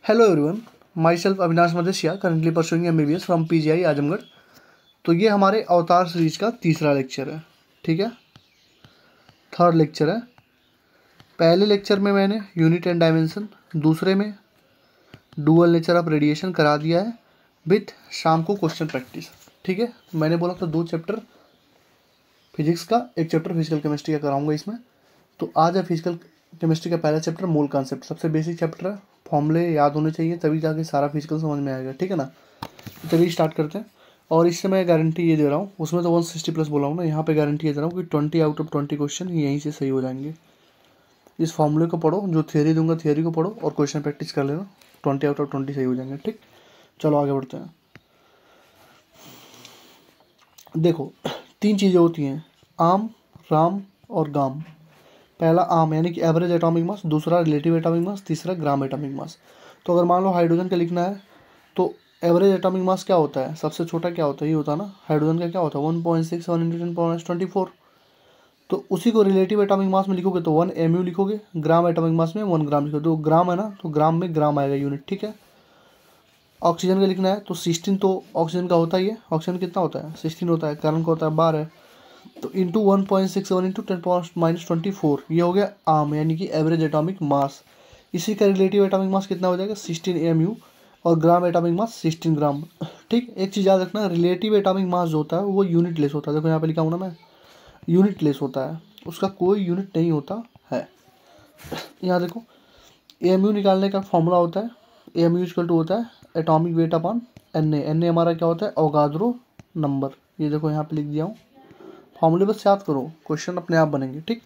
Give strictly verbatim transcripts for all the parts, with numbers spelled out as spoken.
Hello everyone, myself Avinash Madeshiya, currently pursuing M B B S from P G I Azamgarh. तो ये हमारे अवतार series का तीसरा लेक्चर है, ठीक है, थर्ड लेक्चर है। पहले लेक्चर में मैंने यूनिट एंड डायमेंशन, दूसरे में डुअल नेचर ऑफ रेडिएशन करा दिया है विथ शाम को क्वेश्चन प्रैक्टिस, ठीक है। मैंने बोला था दो चैप्टर फिजिक्स का, एक चैप्टर फिजिकल केमिस्ट्री का कराऊंगा इसमें। तो आज है फिजिकल केमिस्ट्री का पहला चैप्टर, मोल कॉन्सेप्ट, सबसे बेसिक चैप्टर है। फॉर्मूले याद होने चाहिए तभी जाके सारा फिजिकल समझ में आएगा, ठीक है ना। तो चलिए स्टार्ट करते हैं। और इससे मैं गारंटी ये दे रहा हूँ, उसमें तो वन सिक्सटी प्लस बोला हूँ ना, यहाँ पे गारंटी ये दे रहा हूँ कि twenty out of twenty question यहीं से सही हो जाएंगे। इस फॉर्मूले को पढ़ो, जो थियोरी दूंगा थियोरी को पढ़ो और क्वेश्चन प्रैक्टिस कर लेना, ट्वेंटी आउट ऑफ ट्वेंटी सही हो जाएंगे, ठीक। चलो आगे बढ़ते हैं। देखो, तीन चीज़ें होती हैं, आम, राम और गाम। पहला आम यानी कि एवरेज एटॉमिक मास, दूसरा रिलेटिव एटॉमिक मास, तीसरा ग्राम एटॉमिक मास। तो अगर मान लो हाइड्रोजन का लिखना है तो एवरेज एटॉमिक मास क्या होता है, सबसे छोटा क्या होता है, ये होता है ना, हाइड्रोजन का क्या होता है, one point six one into ten power minus twenty four. तो उसी को रिलेटिव एटॉमिक मास में लिखोगे तो वन एम यू लिखोगे, ग्राम एटॉमिक मास में वन ग्राम लिखोगे। तो ग्राम है ना, तो ग्राम में ग्राम आएगा यूनिट, ठीक है। ऑक्सीजन का लिखना है तो सिक्सटीन तो ऑक्सीजन का होता ही है। ऑक्सीजन कितना होता है, सिक्सटीन होता है। कार्बन का होता है बारह, तो into one point six one into ten power minus twenty four, ये हो गया आम यानी कि एवरेज एटॉमिक मास। इसी का रिलेटिव एटॉमिक मास कितना हो जाएगा, सिक्सटीन एम यू, और gram atomic mass sixteen gram, ठीक। एक चीज़ याद रखना, रिलेटिव एटॉमिक मास जो होता है वो यूनिट लेस होता है। देखो यहाँ पे लिखा हूँ ना मैं, यूनिट लेस होता है, उसका कोई यूनिट नहीं होता है। यहाँ देखो, एम यू निकालने का फॉर्मूला होता है, एम यू इक्वल टू होता है atomic weight upon N A. N A हमारा क्या होता है, अवोगाद्रो नंबर। ये देखो यहाँ पे लिख दिया हूँ, फॉर्मूले बस याद करो, क्वेश्चन अपने आप बनेंगे, ठीक।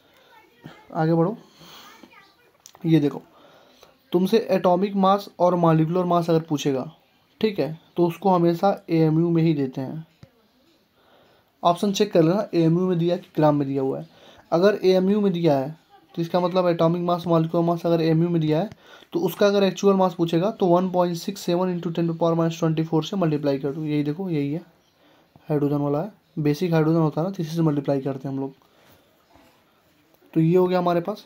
आगे बढ़ो। ये देखो, तुमसे एटॉमिक मास और मॉलिक्यूलर मास अगर पूछेगा, ठीक है, तो उसको हमेशा एएमयू में ही देते हैं। ऑप्शन चेक कर लेना, एएमयू में दिया कि ग्राम में दिया हुआ है। अगर एएमयू में दिया है तो इसका मतलब एटॉमिक मास मॉलिक्यूलर मास अगर एएमयू में दिया है तो उसका अगर एक्चुअल मास पूछेगा तो one point six seven into ten to power minus twenty four से मल्टीप्लाई कर दो। यही देखो, यही है, हाइड्रोजन वाला है, बेसिक हाइड्रोजन होता है ना, तो इसी से मल्टीप्लाई करते हैं हम लोग। तो ये हो गया हमारे पास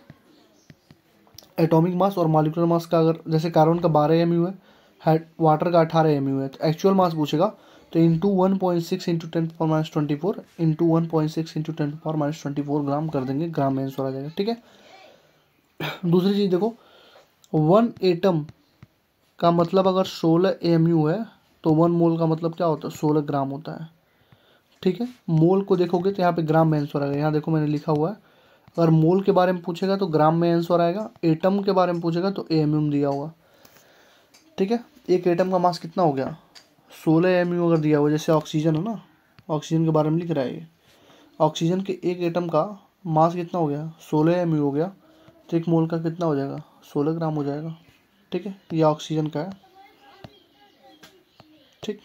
एटॉमिक मास और मॉलिक्यूलर मास का। अगर जैसे कार्बन का बारह एम यू है, वाटर का अठारह एम यू है, तो एक्चुअल मास पूछेगा तो into one point six into ten power minus twenty four into one point six into ten power minus twenty four gram कर देंगे, ग्राम में आंसर आ जाएगा, ठीक है। दूसरी चीज़ देखो, वन एटम का मतलब अगर सोलह एम यू है तो वन मोल का मतलब क्या होता है, सोलह ग्राम होता है, ठीक है। मोल को देखोगे तो यहाँ पे ग्राम में आंसर आएगा। यहाँ देखो मैंने लिखा हुआ है, अगर मोल के बारे में पूछेगा तो ग्राम में आंसर आएगा, एटम के बारे में पूछेगा तो एएमयू दिया होगा, ठीक है। एक एटम का मास कितना हो गया, सोलह एमयू अगर दिया हुआ, जैसे ऑक्सीजन है ना, ऑक्सीजन के बारे में लिख रहा है ये, ऑक्सीजन के एक एटम का मास कितना हो गया, सोलह एमयू हो गया, तो एक मोल का कितना हो जाएगा, सोलह ग्राम हो जाएगा, ठीक है। ये ऑक्सीजन का है, ठीक।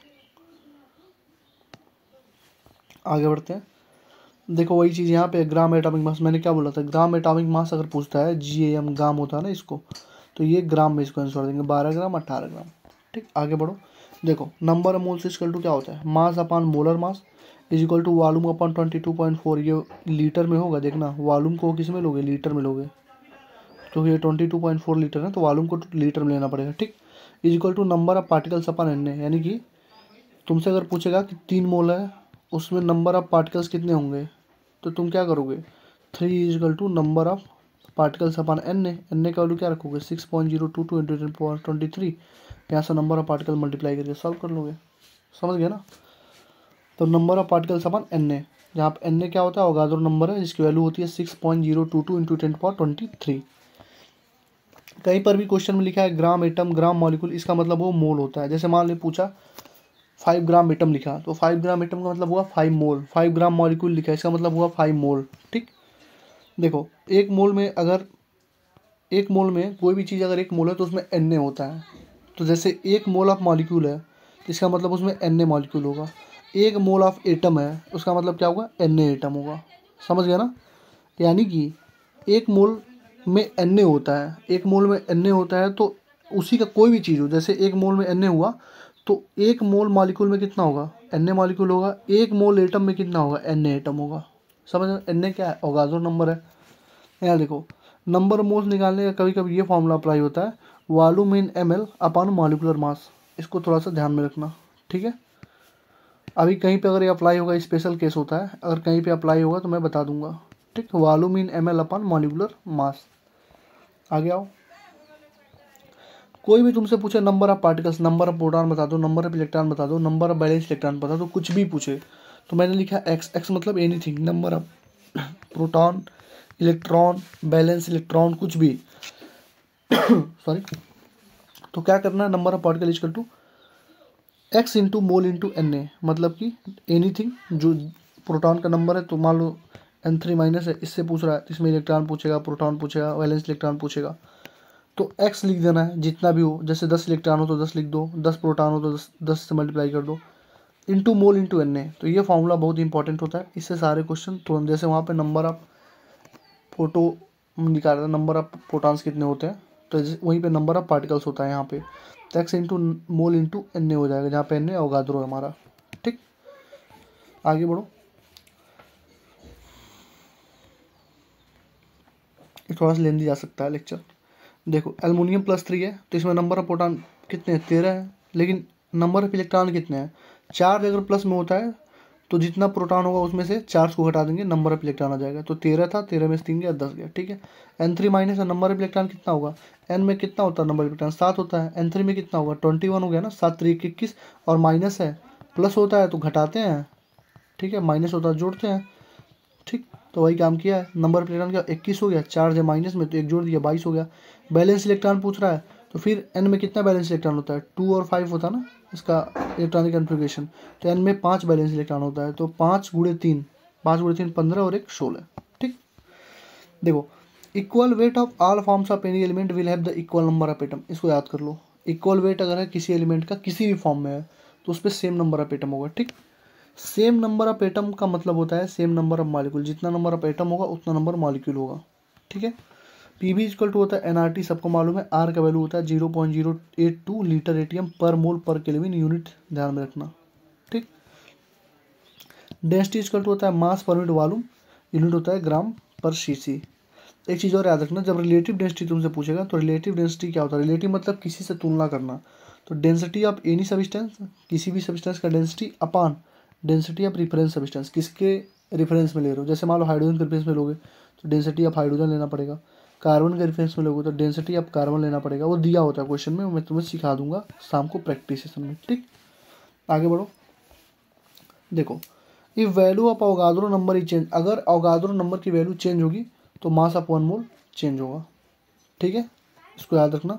आगे बढ़ते हैं। देखो वही चीज़ यहाँ पे, ग्राम एटॉमिक मास, मैंने क्या बोला था, ग्राम एटॉमिक मास अगर पूछता है, जी ए एम ग्राम होता है ना इसको, तो ये ग्राम में इसको आंसर देंगे, बारह ग्राम अट्ठारह ग्राम, ठीक। आगे बढ़ो। देखो, number of moles equal to क्या होता है, mass upon molar mass is equal to volume upon twenty two point four. ये लीटर में होगा, देखना वॉल्यूम को किस में लोगे, लीटर में लोगे, तो ये twenty two point four litre है, तो वॉल्यूम को लीटर में लेना पड़ेगा, ठीक। Is equal to number of particles upon N A, यानी कि तुमसे अगर पूछेगा कि तीन मोल है, उसमें नंबर ऑफ पार्टिकल्स कितने होंगे, तो तुम क्या करोगे, three is equal to number of particles upon N A. N A का वैल्यू क्या रखोगे, six point zero two two into ten power twenty three, यहाँ से नंबर ऑफ पार्टिकल मल्टीप्लाई करके सॉल्व कर लोगे, समझ गए ना। तो number of particles upon N A, जहाँ पे एन ए क्या होता है, अवोगाद्रो नंबर है, जिसकी वैल्यू होती है six point zero two two into ten power twenty three. कहीं पर भी क्वेश्चन में लिखा है ग्राम एटम ग्राम मॉलिक्यूल, इसका मतलब वो मोल होता है। जैसे मान ली पूछा फाइव ग्राम एटम लिखा, तो फाइव ग्राम एटम का मतलब हुआ five mole. Five gram molecule लिखा है, इसका मतलब हुआ फाइव मोल, ठीक। देखो, एक मोल में अगर एक मोल में कोई भी चीज़ अगर एक मोल है तो उसमें एन ए होता है। तो जैसे एक मोल ऑफ मॉलिक्यूल है तो इसका मतलब उसमें एन ए मॉलिक्यूल होगा। एक मोल ऑफ एटम है उसका मतलब क्या होगा, एन ए एटम होगा, समझ गया ना। यानी कि एक मोल में एन ए होता है, एक मोल में एन ए होता है, तो उसी का कोई भी चीज़ हो, जैसे एक मोल में एन ए हुआ तो एक मोल मॉलिक्यूल में कितना होगा, एन ए मॉलिक्यूल होगा। एक मोल एटम में कितना होगा, एन ए एटम होगा, समझ। एन ए क्या है, अवोगाद्रो नंबर है। यहाँ देखो, नंबर ऑफ मोल्स निकालने का कभी कभी ये फॉर्मूला अप्लाई होता है, volume in M L upon molecular mass, इसको थोड़ा सा ध्यान में रखना, ठीक है। अभी कहीं पे अगर ये अप्लाई होगा, स्पेशल केस होता है, अगर कहीं पे अप्लाई होगा तो मैं बता दूंगा, ठीक। Volume in M L upon molecular mass. आगे आओ, कोई भी तुमसे पूछे number of particles, number of proton बता दो, नंबर ऑफ इलेक्ट्रॉन बता दो, नंबर ऑफ बैलेंस इलेक्ट्रॉन बता दो, कुछ भी पूछे तो मैंने लिखा एक्स, एक्स मतलब anything, number of proton, electron, valence electron, कुछ भी सॉरी। तो क्या करना है, number of particle equal to X into mole into N A, मतलब कि एनीथिंग, जो प्रोटॉन का नंबर है तो मान लो एन थ्री माइनस है, इससे पूछ रहा है, इसमें इलेक्ट्रॉन पूछेगा, प्रोटॉन पूछेगा, वैलेंस इलेक्ट्रॉन पूछेगा, तो एक्स लिख देना है जितना भी हो, जैसे दस इलेक्ट्रॉन हो तो दस लिख दो, दस प्रोटॉन हो तो दस दस से मल्टीप्लाई कर दो, into mole into N A. तो ये फॉर्मूला बहुत इंपॉर्टेंट होता है, इससे सारे क्वेश्चन तुरंत, जैसे वहाँ पे नंबर ऑफ फोटो निकाल रहा है, नंबर ऑफ प्रोटॉन्स कितने होते हैं, तो वहीं पे नंबर ऑफ पार्टिकल्स होता है यहाँ पे, तो x into mole into N A हो जाएगा, जहाँ पे एन ए अवोगाद्रो है हमारा, ठीक। आगे बढ़ो, ये थोड़ा सा लेंदी जा सकता है लेक्चर। देखो एल्युमिनियम प्लस थ्री है, तो इसमें नंबर ऑफ प्रोटॉन कितने हैं, तेरह है, लेकिन नंबर ऑफ इलेक्ट्रॉन कितने हैं, चार्ज अगर प्लस में होता है तो जितना प्रोटॉन होगा उसमें से चार्ज को घटा देंगे, नंबर ऑफ इलेक्ट्रॉन आ जाएगा, तो तेरह था, तेरह में से तीन गया, दस गया, ठीक है। एन थ्री माइनस है, नंबर ऑफ इलेक्ट्रॉन कितना होगा, एन में कितना होता है नंबर ऑफ इलेक्ट्रॉन, सात होता है, एन थ्री में कितना होगा, ट्वेंटी वन हो गया ना, सात तरीक इक्कीस, और माइनस है, प्लस होता है तो घटाते हैं, ठीक है, माइनस होता है जोड़ते हैं, ठीक। तो वही काम किया है, नंबर ऑफ इलेक्ट्रॉन का इक्कीस हो गया, चार्ज है माइनस में तो एक जोड़ दिया, बाईस हो गया। बैलेंस इलेक्ट्रॉन पूछ रहा है, तो फिर एन में कितना बैलेंस इलेक्ट्रॉन होता है, टू और फाइव होता है ना इसका इलेक्ट्रॉनिक कन्फिग्रेशन, तो एन में पाँच बैलेंस इलेक्ट्रॉन होता है, तो पाँच गुणे तीन, पाँच गुणे तीन पंद्रह और एक सोलह, ठीक। देखो equal weight of all forms of any element will have the equal number of atom, इसको याद कर लो। इक्वल वेट अगर है किसी एलिमेंट का किसी भी फॉर्म में है तो उस पर सेम नंबर ऑफ एटम होगा, ठीक। सेम नंबर ऑफ एटम का मतलब होता है सेम नंबर ऑफ मॉलिक्यूल, जितना नंबर ऑफ एटम होगा उतना नंबर मॉलिक्यूल होगा, ठीक है। पी वी इक्वल टू होता है एन आर टी, सबको मालूम है, आर का वैल्यू होता है zero point zero eight two litre atm per mole पर केल्विन, यूनिट ध्यान में रखना, ठीक। डेंसिटी इक्वल टू होता है मास पर यूनिट वॉल्यूम, यूनिट होता है ग्राम पर सीसी। एक चीज़ और याद रखना, जब रिलेटिव डेंसिटी तुमसे पूछेगा तो रिलेटिव डेंसिटी क्या होता है, रिलेटिव मतलब किसी से तुलना करना, तो डेंसिटी ऑफ एनी सब्सटेंस, किसी भी सब्सटेंस का density upon density of reference substance, किसके रेफरेंस में ले रहे हो, जैसे मान लो हाइड्रोजन के रेफरेंस में लोगे तो डेंसिटी ऑफ हाइड्रोजन लेना पड़ेगा, कार्बन के रेफरेंस में लोगे तो डेंसिटी ऑफ कार्बन लेना पड़ेगा, वो दिया होता है क्वेश्चन में, मैं तुम्हें सिखा दूंगा शाम को प्रैक्टिस सेशन में, ठीक। आगे बढ़ो, देखो if value of Avogadro number is change, अगर अवोगाद्रो नंबर की वैल्यू चेंज होगी तो mass of one mole change होगा, ठीक है, इसको याद रखना,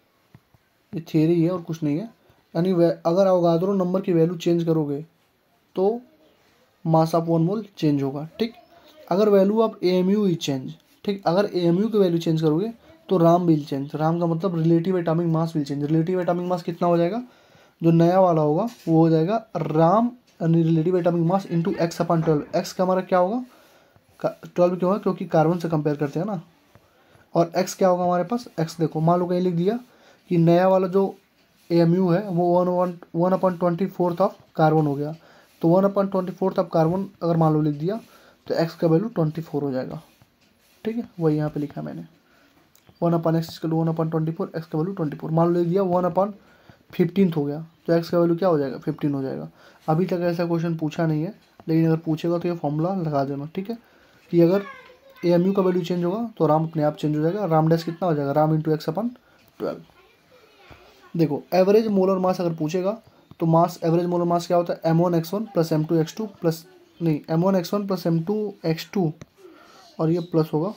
ये थियरी है और कुछ नहीं है। यानी अगर अवोगाद्रो नंबर की वैल्यू चेंज करोगे तो mass of one mole change होगा, ठीक। अगर value of A M U is change, ठीक, अगर ए एम यू की वैल्यू चेंज करोगे तो राम विल चेंज, राम का मतलब relative atomic mass will change, relative atomic mass कितना हो जाएगा, जो नया वाला होगा वो हो जाएगा RAM relative atomic mass into x upon twelve, x का हमारा क्या होगा, ट्वेल्व क्यों है, क्योंकि कार्बन से कंपेयर करते हैं ना, और एक्स क्या होगा हमारे पास, एक्स देखो मान लो कहीं लिख दिया कि नया वाला जो ए एम यू है वो one one one upon twenty fourth of carbon हो गया, तो one upon twenty fourth of carbon अगर मान लो लिख दिया तो एक्स का वैल्यू ट्वेंटी फोर हो जाएगा, ठीक है, वही यहाँ पे लिखा मैंने, वन अपॉन एक्स का one upon twenty four, x का वैल्यू ट्वेंटी फोर, मान लो लिख दिया वन अपॉन फिफ्टीन हो गया तो एक्स का वैल्यू क्या हो जाएगा, फिफ्टीन हो जाएगा। अभी तक ऐसा क्वेश्चन पूछा नहीं है, लेकिन अगर पूछेगा तो ये फॉर्मूला लगा देना, ठीक है, कि अगर ए एम यू का वैल्यू चेंज होगा तो राम अपने आप चेंज हो जाएगा, राम डैश कितना हो जाएगा, RAM into x upon twelve. देखो एवरेज मोलर मास अगर पूछेगा तो मास, एवरेज मोलर मास क्या होता है, M one x one plus M two x two plus नहीं M one x one plus M two x two और ये प्लस होगा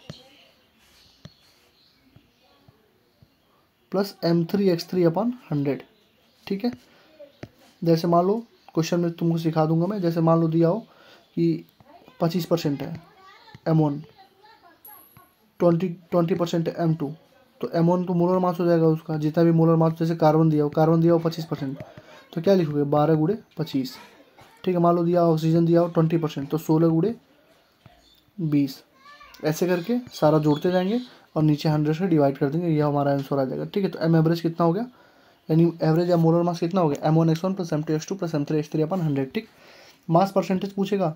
plus M three x three upon hundred, ठीक है। जैसे मान लो क्वेश्चन में तुमको सिखा दूंगा मैं, जैसे मान लो दिया हो कि पच्चीस परसेंट है M one, twenty twenty percent है एम टू, तो एम वन तो मोलर मास हो जाएगा उसका, जितना भी मोलर मास, जैसे कार्बन दिया हो, कार्बन दिया हो पच्चीस परसेंट तो क्या लिखोगे, बारह गुड़े पच्चीस, ठीक है। मान लो दिया ऑक्सीजन दिया हो ट्वेंटी परसेंट तो सोलह गुड़े बीस, ऐसे करके सारा जोड़ते जाएंगे और नीचे हंड्रेड से डिवाइड कर देंगे, यह हमारा आंसर आ जाएगा, ठीक है। तो एम एवरेज कितना हो गया, यानी एवरेज या मोलर मास कितना हो गया, M one x one plus M two x two plus M three x three upon hundred, ठीक। मास परसेंटेज पूछेगा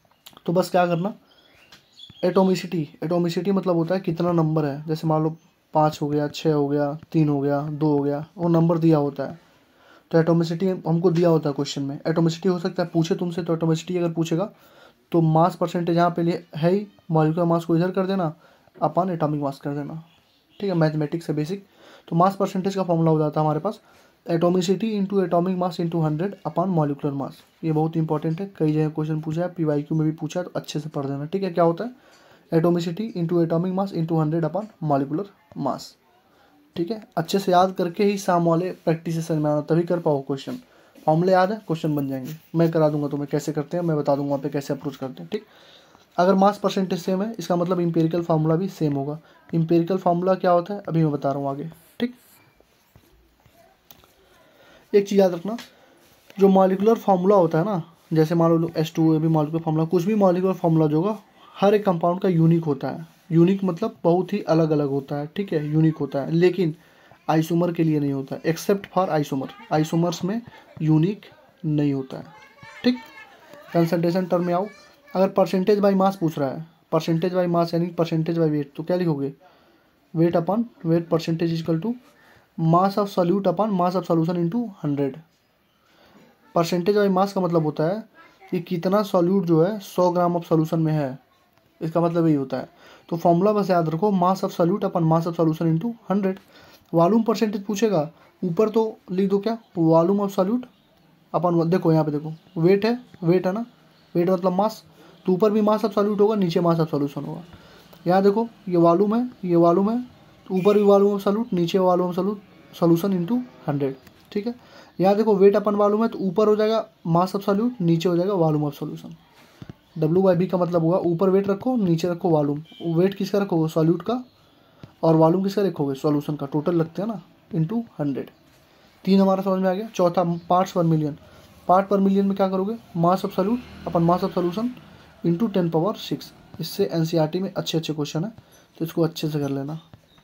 तो बस क्या करना, एटोमिसिटी, एटोमिसिटी मतलब होता है कितना नंबर है, जैसे मान लो पाँच हो गया, छः हो गया, तीन हो गया, दो हो गया, वो नंबर दिया होता है। तो एटोमिसिटी हमको दिया होता है क्वेश्चन में। एटोमिसिटी हो सकता है पूछे तुमसे, तो एटोमिसिटी अगर पूछेगा तो मास परसेंटेज यहाँ पे लिए है ही, मॉलिक्यूलर मास को इधर कर देना, अपन एटॉमिक मास कर देना, ठीक है, मैथमेटिक्स से बेसिक। तो मास परसेंटेज का फॉर्मूला हो जाता है हमारे पास atomicity into atomic mass into hundred upon molecular mass. ये बहुत इंपॉर्टेंट है, कई जगह क्वेश्चन पूछा है, पीवाईक्यू में भी पूछा है, तो अच्छे से पढ़ देना, ठीक है। क्या होता है atomicity into atomic mass into hundred upon molecular mass, ठीक है। अच्छे से याद करके ही शाम वाले प्रैक्टिस सेशन में आना, तभी कर पाओ क्वेश्चन। फॉर्मूले याद है, क्वेश्चन बन जाएंगे। मैं करा दूंगा तुम्हें कैसे करते हैं, मैं बता दूंगा वहाँ पे कैसे अप्रोच करते हैं, ठीक। अगर मास परसेंटेज सेम है, इसका मतलब इंपेरिकल फार्मूला भी सेम होगा। इंपेरिकल फार्मूला क्या होता है अभी मैं बता रहा हूँ आगे, ठीक। एक चीज़ याद रखना, जो मॉलिक्यूलर फार्मूला होता है ना, जैसे मान लो एच टू भी मॉलिक्यूलर फार्मूला, कुछ भी मॉलिक्यूलर फार्मूला जो होगा हर एक कंपाउंड का यूनिक होता है। यूनिक मतलब बहुत ही अलग अलग होता है, ठीक है, यूनिक होता है। लेकिन आइसोमर के लिए नहीं होता है, एक्सेप्ट फॉर आइसोमर। आइसोमर्स में यूनिक नहीं होता है, ठीक। कंसंट्रेशन टर्म में आओ, अगर परसेंटेज बाई मास पूछ रहा है, परसेंटेज बाई मास यानी परसेंटेज बाई वेट, तो क्या लिखोगे, weight upon weight percentage is equal to mass of solute upon mass of solution into hundred. Percentage by mass का मतलब होता है कि कितना सॉल्यूट जो है सौ ग्राम ऑफ सॉल्यूशन में है, इसका मतलब यही होता है। तो फॉर्मूला बस याद रखो, mass of solute upon mass of solution into hundred. Volume percentage पूछेगा, ऊपर तो लिख दो क्या, वॉल्यूम ऑफ सॉल्यूट अपन, देखो यहाँ पे देखो वेट है, वेट है ना, वेट मतलब मास, तो ऊपर भी मास ऑफ सॉल्यूट होगा, नीचे मास ऑफ सॉल्यूशन होगा। यहाँ देखो ये वॉल्यूम है, ये वॉल्यूम है, तो ऊपर भी वॉल्यूम ऑफ सॉल्यूट, नीचे volume of solute solution into hundred, ठीक है। यहाँ देखो वेट अपन वॉल्यूम है, तो ऊपर हो जाएगा मास ऑफ सॉल्यूट, नीचे हो जाएगा volume of solution. W by B का मतलब होगा ऊपर वेट रखो, नीचे रखो वॉल्यूम। वेट किसका रखोगे, सॉल्यूट का, और वॉल्यूम किसका रखोगे, सॉल्यूशन का, टोटल लगते हैं ना, इंटू हंड्रेड। तीन हमारा समझ में आ गया। चौथा पार्ट्स पर मिलियन। पार्ट पर मिलियन में क्या करोगे, mass of solute upon mass of solution into ten power six. इससे एनसीईआरटी में अच्छे अच्छे क्वेश्चन है, तो इसको अच्छे से कर लेना,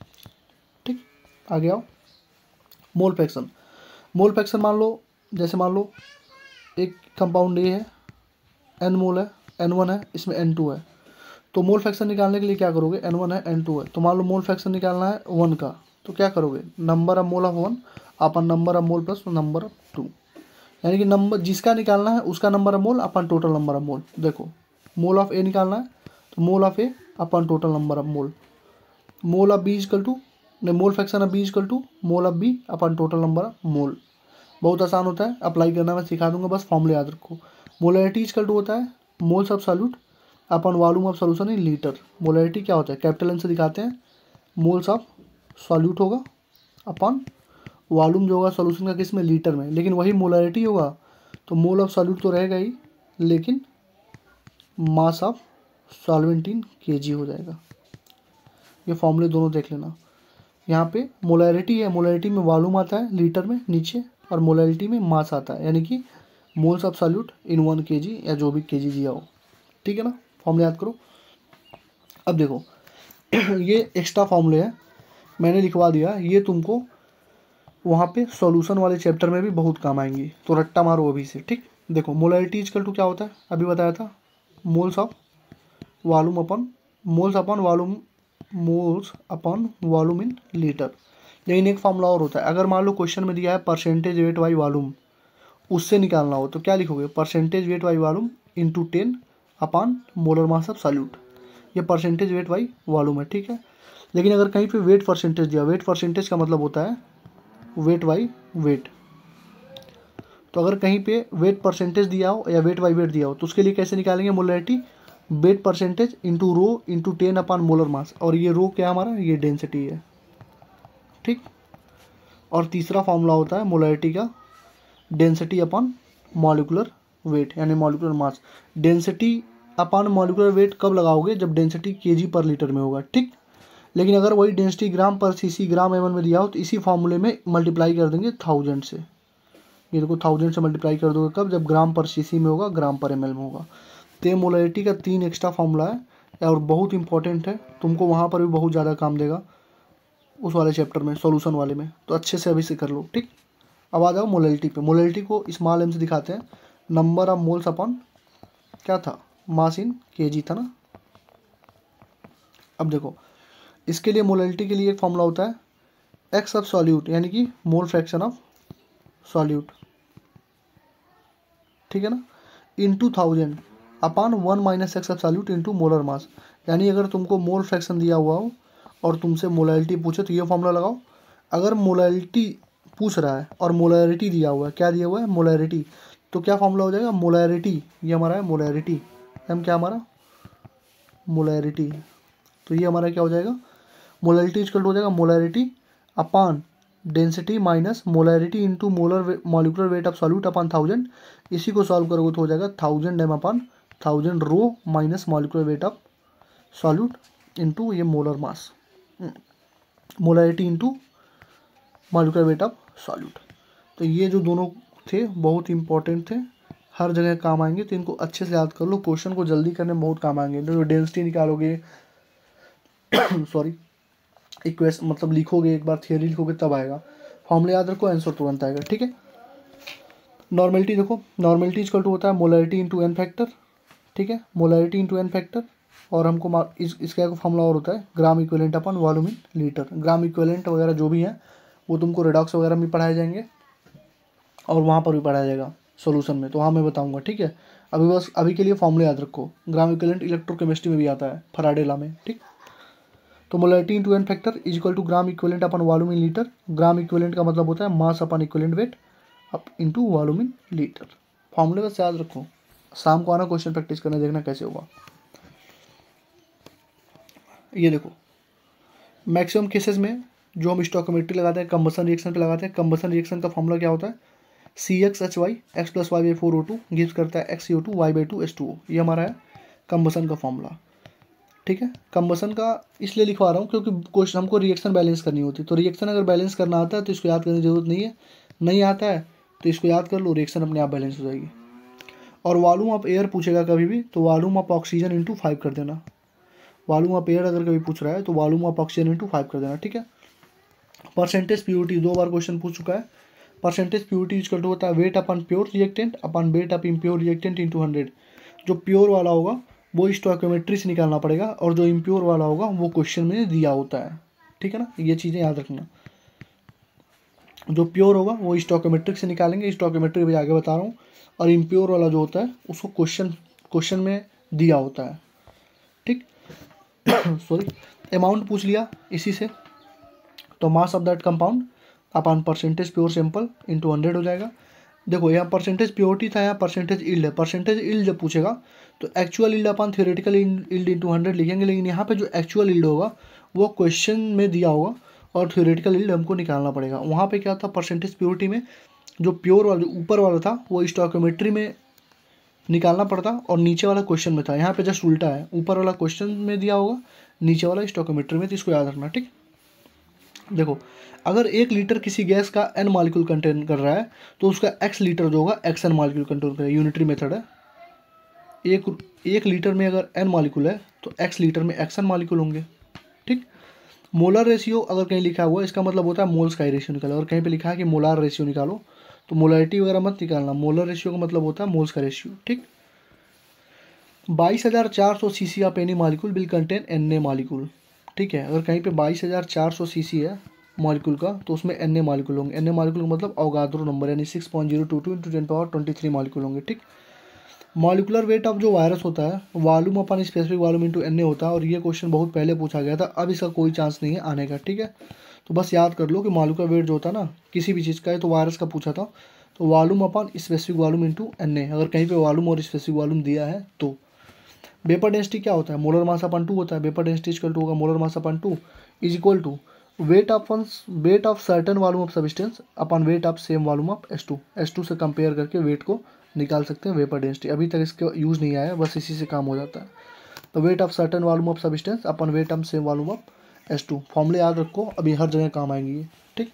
ठीक। आगे आओ, मोल फ्रैक्शन। मोल फ्रैक्शन मान लो, जैसे मान लो एक कंपाउंड ए है, एन मोल है, एन वन है, इसमें एन टू है, तो मोल फ्रैक्शन निकालने के लिए क्या करोगे, एन वन है एन टू है, तो मान लो मोल फ्रैक्शन निकालना है वन का, तो क्या करोगे, number of mole of one upon number of mole plus number of two, यानी कि नंबर जिसका निकालना है उसका number of mole upon total number of mole. देखो मोल ऑफ ए निकालना है, तो mole of A upon total number of mole. Mole of B is equal to, नहीं mole fraction of B is equal to mole of B upon total number of mole. बहुत आसान होता है, apply करना मैं सिखा दूंगा, बस फॉर्मूले याद रखो। मोलैरिटी इजकल टू होता है moles of solute upon volume of solution in litre. Molarity क्या होता है, कैपिटल एन से दिखाते हैं, मोल्स ऑफ सॉल्यूट होगा अपन वॉल्यूम जो होगा सॉल्यूशन का किस में, लीटर में, लेकिन वही मोलैरिटी होगा, तो मोल ऑफ सॉल्यूट तो रहेगा ही, लेकिन mass of solvent in KG हो जाएगा। ये फॉर्मूले दोनों देख लेना। यहाँ पे मोलैरिटी है, मोलैरिटी में वॉल्यूम आता है लीटर में नीचे, और मोलैरिटी में मास आता है, यानी कि moles of solute in one KG या जो भी केजी दिया हो, ठीक है ना। फॉर्मूले याद करो। अब देखो ये एक्स्ट्रा फॉर्मूले हैं, मैंने लिखवा दिया, ये तुमको वहाँ पे सॉल्यूशन वाले चैप्टर में भी बहुत काम आएंगी, तो रट्टा मारो अभी से, ठीक। देखो मोलैरिटी इजकल टू क्या होता है, अभी बताया था, moles of volume upon moles upon volume moles upon volume in litre. लेकिन एक फॉर्मूला और होता है, अगर मान लो क्वेश्चन में दिया है परसेंटेज वेट बाई वॉल्यूम, उससे निकालना हो तो क्या लिखोगे, percentage weight by volume into ten upon molar mass of solute. ये परसेंटेज वेट बाई वॉल्यूम है, ठीक है। लेकिन अगर कहीं पे वेट परसेंटेज दिया, वेट परसेंटेज का मतलब होता है वेट बाई वेट, तो अगर कहीं पे वेट परसेंटेज दिया हो या वेट बाई वेट दिया हो, तो उसके लिए कैसे निकालेंगे molarity, weight percentage into rho into ten upon molar mass, और ये रो क्या हमारा, ये डेंसिटी है, ठीक। और तीसरा फॉर्मूला होता है मोलैरिटी का, डेंसिटी अपॉन मॉलिक्यूलर वेट यानी molecular mass. Density upon molecular weight कब लगाओगे, जब डेंसिटी केजी पर लीटर में होगा, ठीक। लेकिन अगर वही डेंसिटी ग्राम पर सीसी ग्राम एम एल में दिया हो, तो इसी फॉर्मूले में मल्टीप्लाई कर देंगे थाउजेंड से। ये देखो थाउजेंड से मल्टीप्लाई कर दोगे कब, जब ग्राम पर सीसी में होगा, ग्राम पर एम एल में होगा। तो मोलैरिटी का तीन एक्स्ट्रा फॉर्मूला है और बहुत इंपॉर्टेंट है, तुमको वहाँ पर भी बहुत ज़्यादा काम देगा उस वाले चैप्टर में, सॉल्यूशन वाले में, तो अच्छे से अभी से कर लो, ठीक। अब आ जाओ मोलैरिटी पे। मोलैरिटी को स्मॉल एम से दिखाते हैं, नंबर ऑफ मोल्स अपॉन क्या था, मास इन केजी था ना। अब देखो इसके लिए मोलैलिटी के लिए एक फॉर्मूला होता है एक्स ऑफ सॉल्यूट यानी कि मोल फ्रैक्शन ऑफ सॉल्यूट, ठीक है ना, into thousand upon one minus x of solute into molar mass. यानी अगर तुमको मोल फ्रैक्शन दिया हुआ हो और तुमसे मोलैलिटी पूछे तो ये फॉर्मूला लगाओ। अगर मोलैलिटी पूछ रहा है और मोलैरिटी दिया हुआ है, क्या दिया हुआ है, मोलैरिटी, तो क्या फॉर्मूला हो जाएगा, मोलैरिटी, ये हमारा है मोलैरिटी, एम क्या हमारा मोलैरिटी, तो ये हमारा क्या हो जाएगा, मोलैरिटी इक्वल हो जाएगा molarity upon density minus molarity into molar molecular weight of solute upon thousand. इसी को सॉल्व करोगे तो हो जाएगा thousand M upon thousand rho minus molecular weight of solute into ये molar mass, molarity into molecular weight of solute. तो ये जो दोनों थे बहुत इंपॉर्टेंट थे, हर जगह काम आएंगे, तो इनको अच्छे से याद कर लो, क्वेश्चन को जल्दी करने में बहुत काम आएंगे। जो डेंसिटी निकालोगे सॉरी इक्वेशन मतलब लिखोगे, एक बार थियरी लिखोगे तब आएगा, फॉर्मूला याद रखो, आंसर तुरंत आएगा, ठीक है। नॉर्मेलिटी देखो, नॉर्मेलिटी इक्वल टू होता है मोलैरिटी इंटू एन फैक्टर, ठीक है, मोलैरिटी इंटू एन फैक्टर, और हमको इस इसका फॉर्मूला और होता है gram equivalent upon volume in litre. Gram equivalent वगैरह जो भी है वो तुमको रेडॉक्स वगैरह में पढ़ाए जाएंगे और वहाँ पर भी पढ़ाया जाएगा सॉल्यूशन में, तो हाँ मैं बताऊंगा, ठीक है। अभी बस अभी के लिए फॉर्मूला याद रखो, ग्राम इक्विवेलेंट इलेक्ट्रोकेमिस्ट्री में भी आता है, फराडे लॉ में, ठीक। तो molarity into N factor is equal to gram equivalent upon volume in litre. Gram equivalent का मतलब होता है mass upon equivalent weight up into volume in litre. फॉर्मूले बस याद रखो, शाम को आना क्वेश्चन प्रैक्टिस करने, देखना कैसे होगा। ये देखो मैक्सिमम केसेस में जो हम स्टोइकोमेट्री लगाते हैं कंबसन रिएक्शन पे लगाते हैं, कंबसन रिएक्शन का फॉर्मूला क्या होता है, C x H y x plus y by four O two gives करता है x C O two y by two S two O, ये हमारा है कंबसन का फॉर्मूला, ठीक है। कंबसन का इसलिए लिखवा रहा हूँ क्योंकि क्वेश्चन हमको रिएक्शन बैलेंस करनी होती है, तो रिएक्शन अगर बैलेंस करना आता है तो इसको याद करने की जरूरत नहीं है, नहीं आता है तो इसको याद कर लो, रिएक्शन अपने आप बैलेंस हो जाएगी। और वॉल्यूम ऑफ एयर पूछेगा कभी भी तो volume of oxygen into five कर देना, वॉल्यूम ऑफ एयर अगर कभी पूछ रहा है तो volume of oxygen into five कर देना, ठीक है। परसेंटेज प्योरिटी दो बार क्वेश्चन पूछ चुका है, परसेंटेज प्योरिटी इक्वल टू होता है weight upon pure reactant upon weight up impure reactant into hundred. जो प्योर वाला होगा वो स्टोइकोमेट्री से निकालना पड़ेगा और जो इम्प्योर वाला होगा वो क्वेश्चन में दिया होता है, ठीक है ना, ये चीज़ें याद रखना। जो प्योर होगा वो स्टोइकोमेट्रिक से निकालेंगे, स्टोइकोमेट्री भी आगे बता रहा हूँ, और इम्प्योर वाला जो होता है उसको क्वेश्चन क्वेश्चन में दिया होता है, ठीक। सॉरी अमाउंट पूछ लिया इसी से, तो mass of that compound upon percentage pure sample into hundred हो जाएगा। देखो यहाँ परसेंटेज प्योरिटी था, यहाँ परसेंटेज इल्ड है, परसेंटेज इल्ड जब पूछेगा तो actual yield upon theoretical yield into hundred लिखेंगे, लेकिन यहाँ पे जो एक्चुअल इल्ड होगा वो क्वेश्चन में दिया होगा और थियोरेटिकल इल्ड हमको निकालना पड़ेगा। वहाँ पे क्या था, परसेंटेज प्योरिटी में जो प्योर वाला जो ऊपर वाला था वो स्टोइकोमेट्री में निकालना पड़ता और नीचे वाला क्वेश्चन में था, यहाँ पे जस्ट उल्टा है, ऊपर वाला क्वेश्चन में दिया होगा, नीचे वाला स्टोइकोमेट्री में, तो इसको याद रखना, ठीक। देखो अगर एक लीटर किसी गैस का एन मॉलिक्यूल कंटेन कर रहा है तो उसका एक्स लीटर जो होगा एक्स एन मॉलिक्यूल कंटेन करेगा, यूनिटरी मेथड है। एक एक लीटर में अगर एन मॉलिक्यूल है तो एक्स लीटर में एक्स एन मॉलिक्यूल होंगे, ठीक। मोलर रेशियो अगर कहीं लिखा हुआ है इसका मतलब होता है मोल्स का ही रेशियो निकालो, और कहीं पे लिखा है कि मोलार रेशियो निकालो तो मोलैरिटी वगैरह मत निकालना, मोलर रेशियो का मतलब होता है मोल्स का रेशियो, ठीक। बाईस हज़ार चार सौ C C of any molecule will contain N A molecule, ठीक है। अगर कहीं पे बाईस हज़ार चार सौ सी सी है मॉलिक्यूल का तो उसमें एन ए मॉलिक्यूल होंगे, एन ए मॉलिक्यूल का मतलब अवगाद्रो नंबर यानी six point zero two two into ten power twenty three molecule होंगे, ठीक। मॉलिकुलर वेट ऑफ जो वायरस होता है volume upon specific volume into N A होता है, और ये क्वेश्चन बहुत पहले पूछा गया था, अब इसका कोई चांस नहीं है आने का, ठीक है। तो बस याद कर लो कि मॉलिकुलर वेट जो होता है ना किसी भी चीज़ का है, तो वायरस का पूछा था, तो volume upon specific volume into N A, अगर कहीं पे वॉल्यूम और स्पेसिफिक वॉल्यूम दिया है तो। वेपर डेंसिटी क्या होता है, मोलर मास अपन टू होता है, वेपर डेंसिटी इक्वल टू होगा molar mass upon two is equal to weight of weight of certain volume of substance upon weight of same volume of S two, S two से compare करके weight को निकाल सकते हैं vapour density. अभी तक इसका यूज़ नहीं आया, बस इसी से काम हो जाता है। तो weight of certain volume of substance upon weight of same volume of S two, फॉर्मूले याद रखो, अभी हर जगह काम आएंगे ये, ठीक।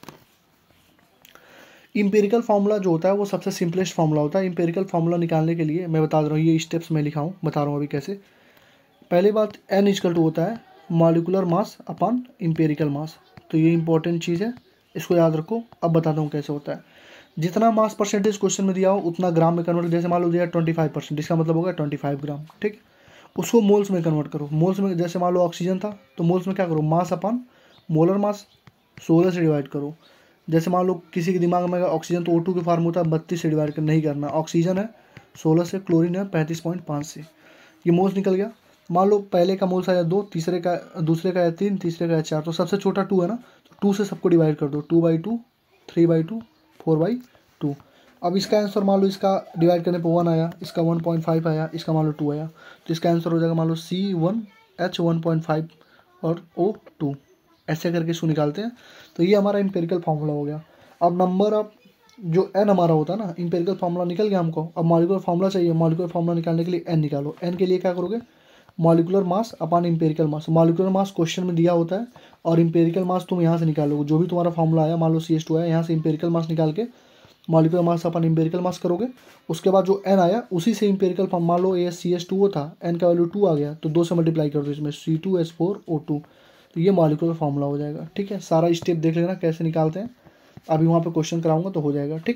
इंपेरिकल फार्मूला जो होता है वो सबसे सिंपलेस्ट फार्मूला होता है। इंपेरिकल फार्मूला निकालने के लिए मैं बता रहा हूँ, ये स्टेप्स मैं लिखा हूँ, बता रहा हूँ अभी कैसे। पहली बात एन इक्वल टू होता है molecular mass upon empirical mass, तो ये इंपॉर्टेंट चीज़ है, इसको याद रखो। अब बताता हूँ कैसे होता है। जितना मास परसेंटेज क्वेश्चन में दिया हो उतना ग्राम में कन्वर्ट, जैसे मान लो दिया ट्वेंटी फाइव परसेंट, इसका मतलब होगा ट्वेंटी फाइव ग्राम, ठीक। उसको मोल्स में कन्वर्ट करो। मोल्स में जैसे मान लो ऑक्सीजन था तो मोल्स में क्या करो, मास अपन मोलर मास सोलह से डिवाइड करो। जैसे मान लो किसी के दिमाग में ऑक्सीजन तो ओ टू के फार्म होता है बत्तीस से डिवाइड कर नहीं करना, ऑक्सीजन है सोलह से, क्लोरीन है पैंतीस पॉइंट पाँच से, ये मोल्स निकल गया। मान लो पहले का मोल्स आया दो, तीसरे का दूसरे का है तीन, तीसरे का है चार, तो सबसे छोटा टू है ना, तो टू से सबको डिवाइड कर दो, two by two, three by two, four by two. अब इसका आंसर मान लो इसका डिवाइड करने पर वन आया, इसका वन पॉइंट फाइव आया, इसका मान लो टू आया, तो इसका आंसर हो जाएगा मान लो C one H one point five और ओ टू, ऐसे करके इसको निकालते हैं। तो ये हमारा इम्पेरिकल फार्मूला हो गया। अब नंबर ऑफ जो एन हमारा होता है ना, इम्पेरिकल फार्मूला निकल गया हमको। अब मॉलिक्यूलर फार्मूला चाहिए, मॉलिक्यूलर फार्मूला निकालने के लिए एन निकालो। एन के लिए क्या करोगे, molecular mass upon empirical mass. Molecular mass question में दिया होता है और इम्पेरिकल मास तुम यहाँ से निकालोगे, जो भी तुम्हारा फार्मूला आया, मान लो सी एच टू आया, यहाँ से इम्पेरिकल मास निकाल के मॉलिक्यूलर मास अपन इम्पेरिकल मास करोगे। उसके बाद जो एन आया उसी से इम्पेरिकल फॉर्म, मान लो ए सी एच टू वो था, एन का वैल्यू टू आ गया तो दो से मल्टीप्लाई कर दो इसमें, C two H four O two, तो ये मॉलिक्यूलर फार्मूला हो जाएगा। ठीक है, सारा स्टेप देख लेना कैसे निकालते हैं, अभी वहाँ पे क्वेश्चन कराऊंगा तो हो जाएगा। ठीक,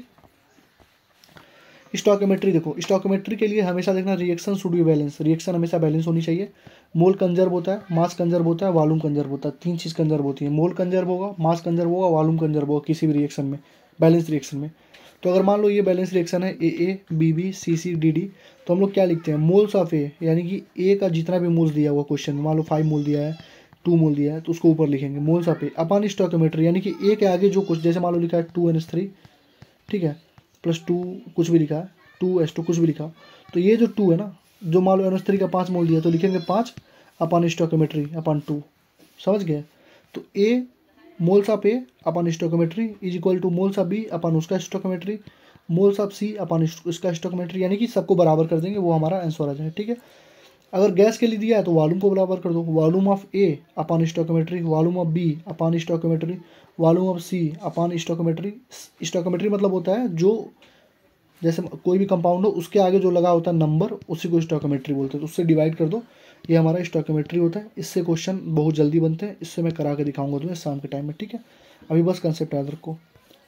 स्टोइकोमेट्री देखो, स्टोइकोमेट्री के लिए हमेशा देखना reaction should be balance, reaction हमेशा बैलेंस होनी चाहिए। मोल कंजर्व होता है, मास कंजर्व होता है, वॉल्यूम कंजर्व होता है, तीन चीज़ कंजर्व होती है। मोल कंजर्व होगा, मास कंजर्व होगा, वॉल्यूम कंजर्व होगा किसी भी रिएक्शन में, बैलेंस रिएक्शन में। तो अगर मान लो ये बैलेंस रिएक्शन है A A B B C C D D, तो हम लोग क्या लिखते हैं, मोल्स ऑफ ए, यानी कि ए का जितना भी मोल्स दिया हुआ क्वेश्चन में, मान लो फाइव मोल दिया है, टू मोल दिया है, तो उसको ऊपर लिखेंगे moles of A upon stoichiometry, यानी कि ए के आगे जो कुछ, जैसे मान लो लिखा है टू एन एस थ्री, ठीक है, प्लस टू कुछ भी लिखा है, टू एस टू कुछ भी लिखा, तो ये जो टू है ना, जो मान लो एन एस थ्री का पाँच मोल दिया तो लिखेंगे पाँच अपॉन स्टोइकोमेट्री अपॉन टू, समझ गए। तो A moles of A upon stoichiometry is equal to moles of B upon उसका stoichiometry, moles of C upon इसका स्टोइकोमेट्री, यानी कि सबको बराबर कर देंगे, वो हमारा आंसर आ जाए। ठीक है, अगर गैस के लिए दिया है तो वॉल्यूम को बराबर कर दो, volume of A upon stoichiometry, volume of B upon stoichiometry, volume of C upon stoichiometry. Stoichiometry मतलब होता है जो, जैसे कोई भी कंपाउंड हो उसके आगे जो लगा होता है नंबर, उसी को स्टोइकोमेट्री बोलते हैं, तो उससे डिवाइड कर दो, ये हमारा स्टोइकोमेट्री होता है। इससे क्वेश्चन बहुत जल्दी बनते हैं, इससे मैं करा के दिखाऊंगा तुम्हें शाम के टाइम में। ठीक है, अभी बस कंसेप्ट याद रखो।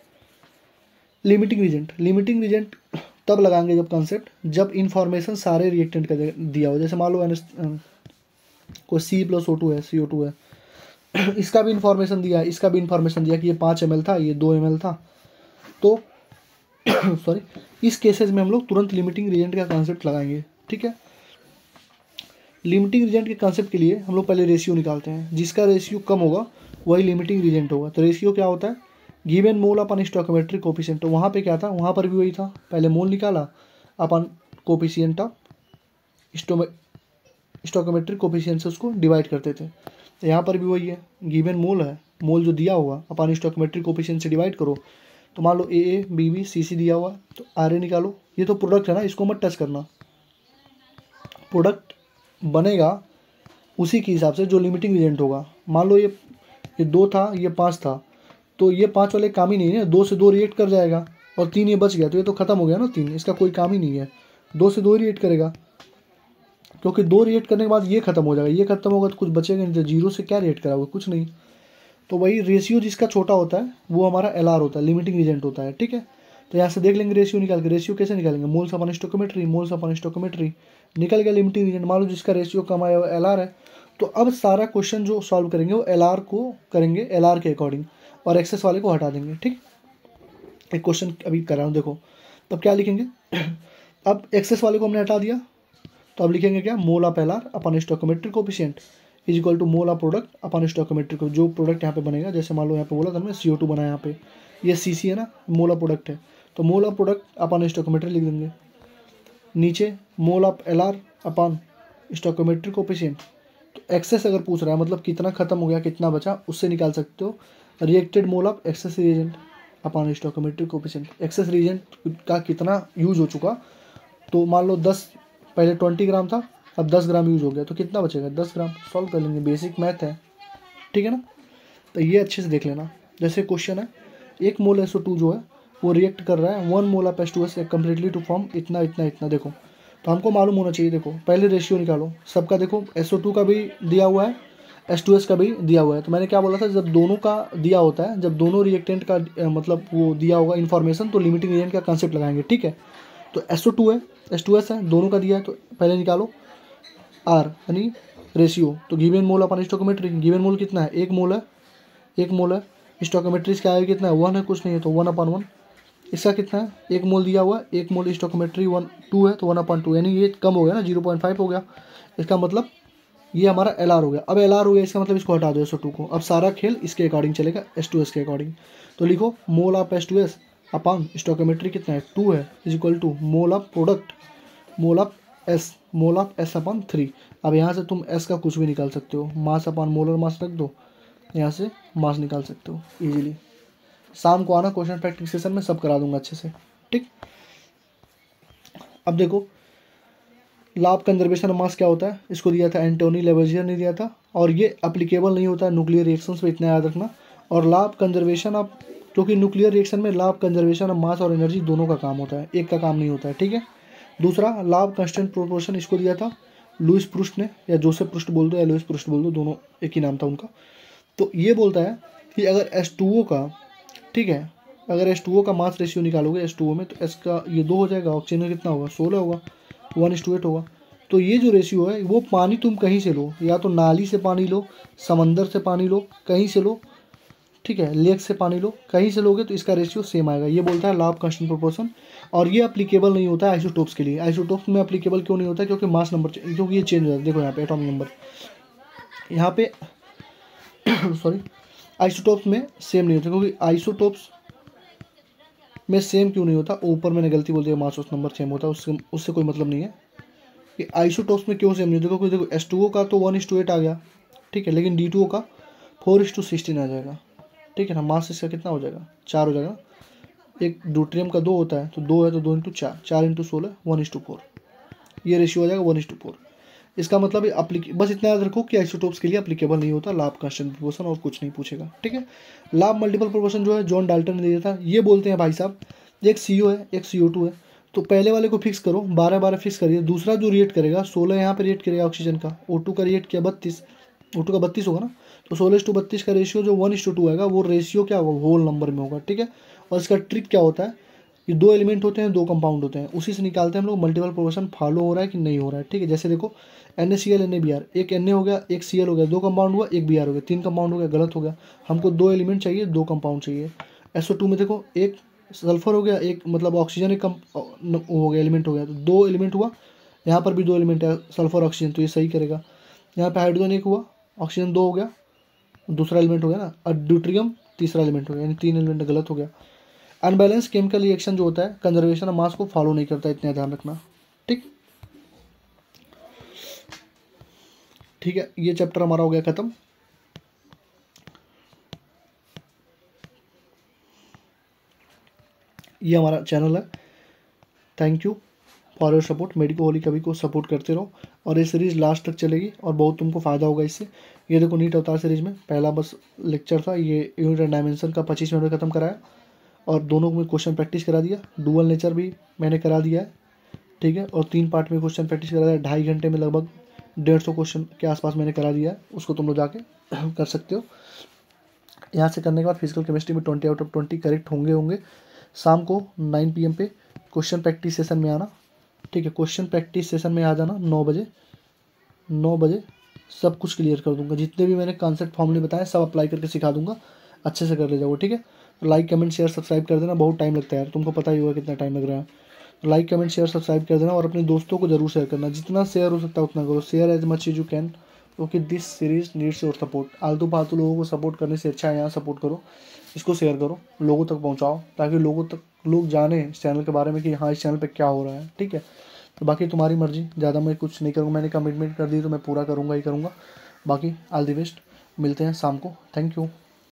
लिमिटिंग रीजेंट, लिमिटिंग रीजेंट तब लगाएंगे जब कंसेप्ट, जब इन्फॉर्मेशन सारे रिएक्टेंट का दिया हो। जैसे मान लो कोई सी प्लस ओ टू है, सी ओ टू है, इसका भी इन्फॉर्मेशन दिया है, इसका भी इन्फॉर्मेशन दिया कि ये पाँच एम एल था, ये दो एम एल था, तो सॉरी, इस केसेस में हम लोग तुरंत लिमिटिंग रीजेंट का कंसेप्ट लगाएंगे। ठीक है, लिमिटिंग रीजेंट के कंसेप्ट के लिए हम लोग पहले रेशियो निकालते हैं, जिसका रेशियो कम होगा वही लिमिटिंग रीजेंट होगा। तो रेशियो क्या होता है, given mole upon stoichiometric coefficient. तो वहाँ पे क्या था, वहाँ पर भी वही था, पहले मोल निकाला upon coefficient of stoichiometric coefficient से उसको डिवाइड करते थे। तो यहाँ पर भी वही है, गिवन मोल है, मोल जो दिया हुआ अपन स्टोइकोमेट्रिक कोफिशिएंट से डिवाइड करो। तो मान लो ए ए बी बी सी सी दिया हुआ, तो आर ए निकालो, ये तो प्रोडक्ट है ना, इसको मत टच करना, प्रोडक्ट बनेगा उसी के हिसाब से जो लिमिटिंग रीजेंट होगा। मान लो ये ये दो था, ये पाँच था, तो ये पाँच वाले काम ही नहीं है, दो से दो रिएक्ट कर जाएगा और तीन ये बच गया, तो ये तो खत्म हो गया ना, तीन, इसका कोई काम ही नहीं है, दो से दो रिएक्ट करेगा, क्योंकि दो रिएक्ट करने के बाद ये खत्म हो जाएगा, ये खत्म होगा तो कुछ बचेगा नहीं, तो जीरो से क्या रिएक्ट कराओगे, कुछ नहीं। तो वही रेशियो जिसका छोटा होता है वो हमारा एल आर होता है, लिमिटिंग रीजेंट होता है। ठीक है, तो यहाँ से देख लेंगे रेशियो निकाल के, रेशियो कैसे निकालेंगे, moles upon stoichiometry, moles upon stoichiometry, निकल गया लिमिटिंग रीजेंट। मान लो जिसका रेशियो कम आया एल आर है, तो अब सारा क्वेश्चन जो सॉल्व करेंगे वो एल आर को करेंगे, एल आर के अकॉर्डिंग, और एक्सेस वाले को हटा देंगे। ठीक, एक क्वेश्चन अभी कर रहा हूँ देखो, तब क्या लिखेंगे, अब एक्सेस वाले को हमने हटा दिया, तो अब लिखेंगे क्या, mole of L R upon stoichiometric coefficient is equal to mole of product upon stoichiometric, जो प्रोडक्ट यहाँ पे बनेगा, जैसे मान लो यहाँ पे बोला था हमने सी ओ टू बना, यहाँ पे ये सी सी है ना, मोल ऑफ प्रोडक्ट है, तो mole of product upon stoichiometry लिख देंगे, नीचे mole of L R upon stoichiometric coefficient. तो एक्सेस अगर पूछ रहा है मतलब कितना खत्म हो गया, कितना बचा, उससे निकाल सकते हो reacted mole of excess reagent upon stoichiometric coefficient, excess reagent का कितना यूज हो चुका। तो मान लो दस, पहले ट्वेंटी ग्राम था, अब दस ग्राम यूज हो गया, तो कितना बचेगा, दस ग्राम। सॉल्व कर लेंगे, बेसिक मैथ है। ठीक है ना, तो ये अच्छे से देख लेना। जैसे क्वेश्चन है, एक मोल एस ओ टू जो है वो रिएक्ट कर रहा है one mole of H two S completely to form इतना इतना इतना। देखो, तो हमको मालूम होना चाहिए, देखो पहले रेशियो निकालो सबका, देखो एस ओ टू का भी दिया हुआ है, एच टू एस का भी दिया हुआ है। तो मैंने क्या बोला था, जब दोनों का दिया होता है, जब दोनों रिएक्टेंट का मतलब वो दिया होगा इन्फॉर्मेशन, तो लिमिटिंग रीजेंट का कंसेप्ट लगाएंगे। ठीक है, तो एस ओ टू है, एच टू एस है, दोनों का दिया है, तो पहले निकालो। आर यानी रेशियो, तो given mole upon stoichiometry, given mole कितना है, एक मोल है, एक मोल है, स्टोइकोमेट्री इसका आगे कितना है, वन है, कुछ नहीं है तो वन अपन वन, इसका कितना है, एक मोल दिया हुआ है, एक मोल स्टोइकोमेट्री वन टू है तो वन अपन टू, यानी ये कम हो गया ना, जीरो पॉइंट फाइव हो गया, इसका मतलब ये हमारा एल आर हो गया। अब एल आर हो गया इसका मतलब इसको हटा दो एस ओ टू को, अब सारा खेल इसके अकॉर्डिंग चलेगा, एस टू एस के अकॉर्डिंग। तो लिखो mole of S two S upon stoichiometry कितना है, टू है, is equal to mole of product, mole of S, mole of S upon three. अब यहाँ से तुम एस का कुछ भी निकाल सकते हो, मास अपॉन मोलर मास रख दो, यहाँ से मास निकाल सकते हो इजीली। शाम को आना, क्वेश्चन प्रैक्टिस सेशन में सब करा दूंगा अच्छे से, ठीक। अब देखो law of conservation of mass क्या होता है, इसको दिया था एंटोनी लेवर्जियर ने दिया था, और ये अप्लीकेबल नहीं होता है न्यूक्लियर रिएक्शंस पे, इतना याद रखना। और लॉ ऑफ कंजर्वेशन ऑफ, क्योंकि न्यूक्लियर रिएक्शन में law of conservation of mass और एनर्जी दोनों का काम होता है, एक का काम नहीं होता है, ठीक है। दूसरा लॉ ऑफ कांस्टेंट प्रोपोर्शन, इसको दिया था लुईस प्रूस्ट ने, या जोसेफ प्रूस्ट बोल दो या लुईस प्रूस्ट बोल दो, दोनों एक ही नाम था उनका। तो ये बोलता है कि अगर एस टू ओ का, ठीक है, अगर एस टू ओ का मास रेशियो निकालोगे एस टू ओ में, तो एस का ये दो हो जाएगा, ऑक्सीजन में कितना होगा, सोलह होगा, वन इस टू एट होगा। तो ये जो रेशियो है वो पानी तुम कहीं से लो, या तो नाली से पानी लो, समंदर से पानी लो, कहीं से लो, ठीक है, लेक से पानी लो, कहीं से लोगे तो इसका रेशियो सेम आएगा। ये बोलता है लॉ ऑफ कांस्टेंट प्रोपोर्शन, और ये अप्लीकेबल नहीं होता है आइसोटोप्स के लिए। आइसोटोप्स में अप्लीकेबल क्यों नहीं होता है, क्योंकि मास नंबर, क्योंकि ये चेंज हो जाता है। देखो यहाँ पे एटॉमिक नंबर, यहाँ पे सॉरी आइसोटोप्स में सेम नहीं होता, क्योंकि आइसोटोप्स में सेम क्यों नहीं होता, ऊपर मैंने गलती बोल दिया, मास उस नंबर सेम होता है, उससे उससे कोई मतलब नहीं है कि आइसोटोप्स में क्यों सेम नहीं होता। क्योंकि देखो एस टू ओ का तो वन इस टू एट आ गया, ठीक है, लेकिन डी टू ओ का फोर इस टू सिक्सटीन आ जाएगा, ठीक है ना। मास इसका कितना हो जाएगा, चार हो जाएगा। एक ड्यूट्रियम का दो होता है, तो दो है तो दो इंटू चार, चार इंटू सोलह, वन इस टू फोर, ये रेशियो हो जाएगा वन इस टू फोर। इसका मतलब अप्लीके बस इतना याद रखो कि आइसोटोप्स के लिए अप्लीकेबल नहीं होता लॉ ऑफ कांस्टेंट प्रोपोर्शन, और कुछ नहीं पूछेगा, ठीक है। लॉ ऑफ मल्टीपल प्रोपोर्शन जो है जॉन डाल्टन ने दिया था, ये बोलते हैं भाई साहब एक सी ओ है, एक सी ओ टू है, तो पहले वाले को फिक्स करो, बारह बारह फिक्स करिए, दूसरा जो रिएक्ट करेगा सोलह यहाँ पे रिएक्ट करेगा ऑक्सीजन का, ओ टू का रिएक्ट किया बत्तीस, ओ टू का बत्तीस होगा ना, तो सोलह टू बत्तीस का रेशियो जो वन इस टू टू आएगा, वो रेशियो क्या होगा, होल नंबर में होगा, ठीक है। और इसका ट्रिक क्या होता है, ये दो एलिमेंट होते हैं, दो कंपाउंड होते हैं, उसी से निकालते हैं हम लोग मल्टीपल प्रोपोर्शन फॉलो हो रहा है कि नहीं हो रहा है, ठीक है। जैसे देखो N A C L N A B R, एक एन ए हो गया, एक सी एल हो गया, दो कंपाउंड हुआ, एक बी आर हो गया, तीन कंपाउंड हो गया, गलत हो गया। हमको दो एलिमेंट चाहिए, दो कंपाउंड चाहिए। एस ओ टू में देखो एक सल्फर हो गया, एक मतलब ऑक्सीजन एक कम हो गया, एलिमेंट हो गया, तो दो एलिमेंट हुआ, यहाँ पर भी दो एलिमेंट है, सल्फर ऑक्सीजन, तो ये सही करेगा। यहाँ पे हाइड्रोजन एक हुआ, ऑक्सीजन दो हो गया, दूसरा एलिमेंट हो गया ना, और ड्यूट्रियम तीसरा एलिमेंट हो गया, यानी तीन एलिमेंट गलत हो गया। अनबैलेंस केमिकल रिएक्शन जो होता है कंजर्वेशन ऑफ मास को फॉलो नहीं करता, इतना ध्यान रखना, ठीक ठीक है। ये चैप्टर हमारा हो गया खत्म। ये हमारा चैनल है, thank you for your support. Medico होली कभी को सपोर्ट करते रहो, और ये सीरीज़ लास्ट तक चलेगी और बहुत तुमको फ़ायदा होगा इससे। ये देखो नीट अवतार सीरीज में पहला बस लेक्चर था, ये यूनिट एंड डायमेंशन का पच्चीस मिनट में ख़त्म कराया, और दोनों में क्वेश्चन प्रैक्टिस करा दिया। डुअल नेचर भी मैंने करा दिया है, ठीक है, और तीन पार्ट में क्वेश्चन प्रैक्टिस करा दिया। ढाई घंटे में लगभग डेढ़ सौ क्वेश्चन के आसपास मैंने करा दिया है, उसको तुम लोग जाके कर सकते हो। यहाँ से करने के बाद फिजिकल केमिस्ट्री में twenty out of twenty correct होंगे होंगे शाम को नाइन पी एम पे क्वेश्चन प्रैक्टिस सेशन में आना, ठीक है। क्वेश्चन प्रैक्टिस सेशन में आ जाना नौ बजे, नौ बजे सब कुछ क्लियर कर दूंगा, जितने भी मैंने कॉन्सेप्ट फॉर्मूले बताए सब अप्लाई करके सिखा दूंगा, अच्छे से कर ले जाओ, ठीक है। तो लाइक कमेंट शेयर सब्सक्राइब कर देना, बहुत टाइम लगता है यार, तुमको पता ही होगा कितना टाइम लग रहा है। तो लाइक कमेंट शेयर सब्सक्राइब कर देना, और अपने दोस्तों को जरूर शेयर करना, जितना शेयर हो सकता है उतना करो, share as much as you can, क्योंकि this series needs your support. आलतू फालतू लोगों को सपोर्ट करने से अच्छा है यहाँ सपोर्ट करो, इसको शेयर करो, लोगों तक पहुँचाओ, ताकि लोगों तक लोग जाने इस चैनल के बारे में कि हाँ इस चैनल पर क्या हो रहा है, ठीक है। तो बाकी तुम्हारी मर्जी, ज़्यादा मैं कुछ नहीं करूँगा, मैंने कमिटमेंट कर दी तो मैं पूरा करूँगा ही करूँगा। बाकी ऑल द बेस्ट, मिलते हैं शाम को, थैंक यू।